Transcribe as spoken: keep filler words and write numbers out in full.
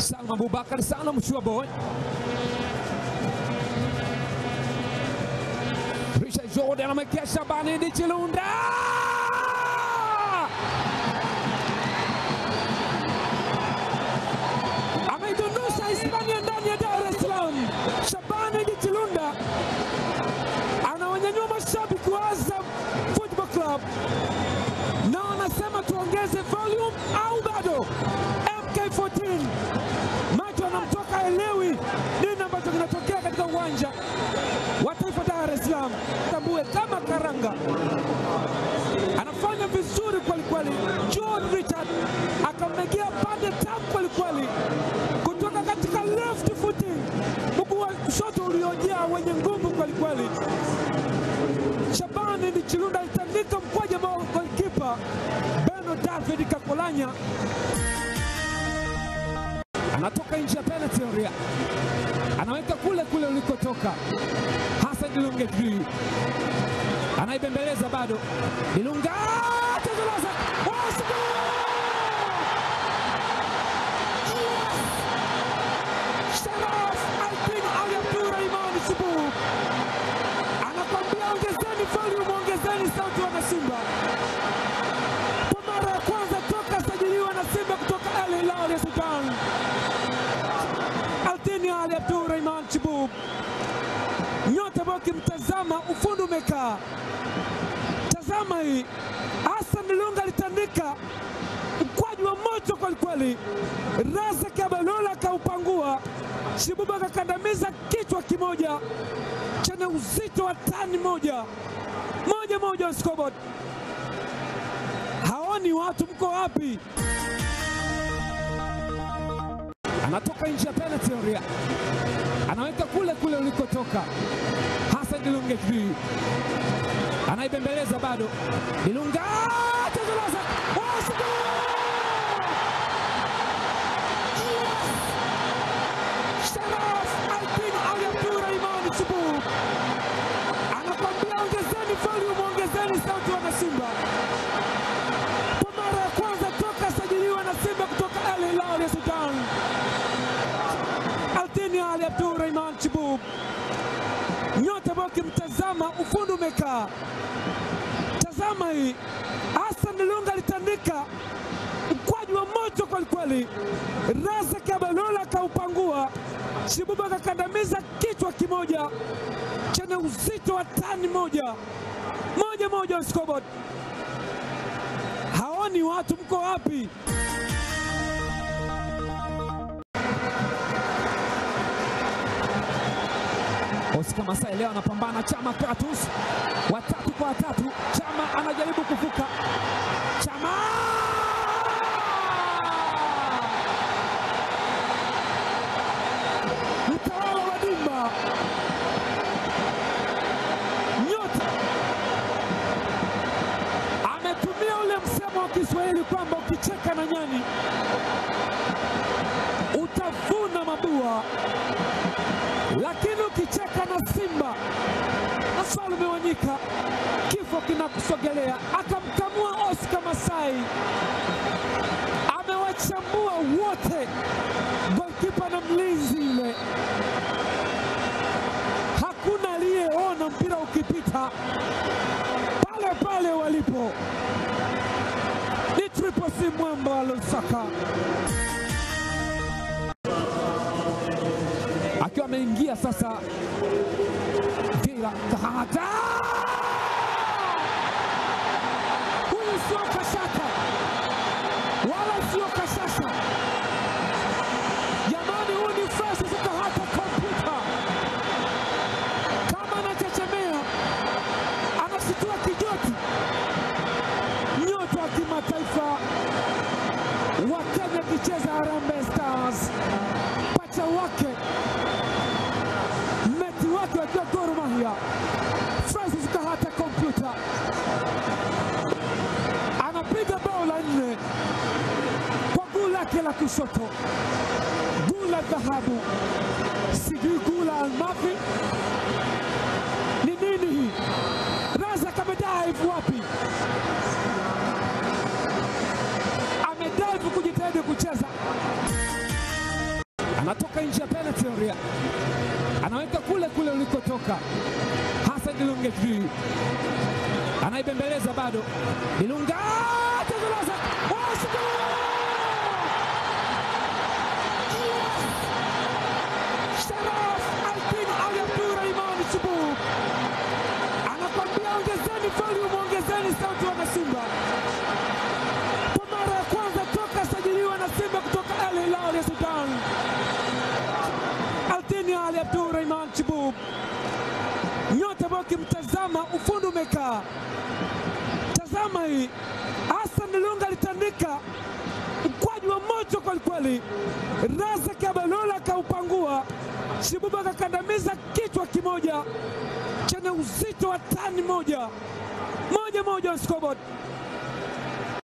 Salma Abubakar, Salma Mshua boy. Richard Jordan amekea Shabani di Chilunda. Ameidondosha Hispania ndani ya Dar es Salaam. Shabani di Chilunda anawanyanyua mashabiki wa Azam Football Club na anasema tuongeze volume au bado. M K fourteen macho anamtoka elewi nini ambacho kinatokea katika uwanja wa Taifa Dar es Salaam. Tambue kama karanga anafanya vizuri kweli kweli. John Richard akamegea pande tamu kweli kweli kutoka katika left footing, mguu wa kushoto uliojaa wenye nguvu kweli kweli. Shabani di Chilunda alitandika mkwaja mwa goalkeeper Beno David Kakolanya. Anatoka nje ya penalty area, anaweka kule kule ulikotoka. Hassan Dilunga Dri anaibembeleza bado. Dilunga tazulaza wasibu. Sharaf Alpin Ali Abdurrahman Sibu anakwambia ongezeni volume, ongezeni sauti wana Simba. Kwa mara ya kwanza toka sajiliwa na Simba kutoka Al Hilal ya Sudan, Alpin Ali Abdurrahman Sibu, nyota boki mtazama ufundi umekaa. Tazama hii, Hassan Dilunga alitandika mkwaju wa moto kwa kweli. Raza Kabalola kaupangua, Shibuba kakandamiza kichwa kimoja chenye uzito wa tani moja. Moja moja wa scoreboard. Haoni watu, mko wapi? Anatoka nje ya penalty area, anaweka kule kule ulikotoka. Hassan Dilunga Dri anaibembeleza bado. Dilunga tazulaza wasibu. Sharaf Alpin Ali Abdurrahman Sibu anakwambia ongezeni volume, ongezeni sauti wana Simba. Kwa mara ya kwanza toka sajiliwa na Simba kutoka Al Hilal ya Sudan, Alpin Ali Abdurrahman Sibu, nyota boki mtazama ufundi umekaa. Tazama hii, Hassan Dilunga alitandika mkwaju wa moto kwa kweli. Raza Kabalola kaupangua, Shibuba kakandamiza kichwa kimoja chenye uzito wa tani moja. Moja moja wa scoreboard. Haoni watu, mko wapi? Oscar Masai leo anapambana Chama Kratos, watatu kwa watatu. Chama anajaribu kuvuka. Chama mtawala wa dimba, nyota ametumia ule msemo wa Kiswahili kwamba ukicheka na nyani utavuna mabua, lakini ukicheka na Simba Mfalme wa nyika kifo kinakusogelea. Akamkamua Oscar Masai, amewachambua wote, goalkeeper na mlinzi ile. Hakuna aliyeona mpira ukipita pale pale walipo. Ni Triple C Mwamba wa Lusaka akiwa ameingia sasa. Gira Kahata, huyu sio Kashaka wala sio Kashasha jamani, huyu ni Francis Kahata kompyuta. Kama anachechemea, anasitua kijoti. Nyota wa kimataifa wa Kenya kicheza Harambee Stars, pacha wake wake wakiwa Gor Mahia. Francis Kahata kompyuta anapiga bao la nne kwa guu lake la kushoto, guu la dhahabu, sijui guu la almafi ni nini hii. Raza kamedive wapi? Amedive kujitahidi kucheza. anatoka nje ya penalty area, anaweka kule kule ulikotoka. Hassan Dilunga juu anaibembeleza bado. Dilunga tazulaza Sharaf Altini Ali Abdurrahman Chibub anakwambia ongezeni volume, ongezeni sauti wana Simba. Kwa mara ya kwanza toka sajiliwa na Simba kutoka Al Hilal ya Sudan, Altini Ali Abdurrahman Chibub, nyota boki mtazama, ufundi umekaa. Tazama hii, Hassan Dilunga alitandika mkwaju wa moto kwa kweli. Razak Abalola kaupangua, Chibub akakandamiza kichwa kimoja chenye uzito wa tani moja. Moja moja on scoreboard.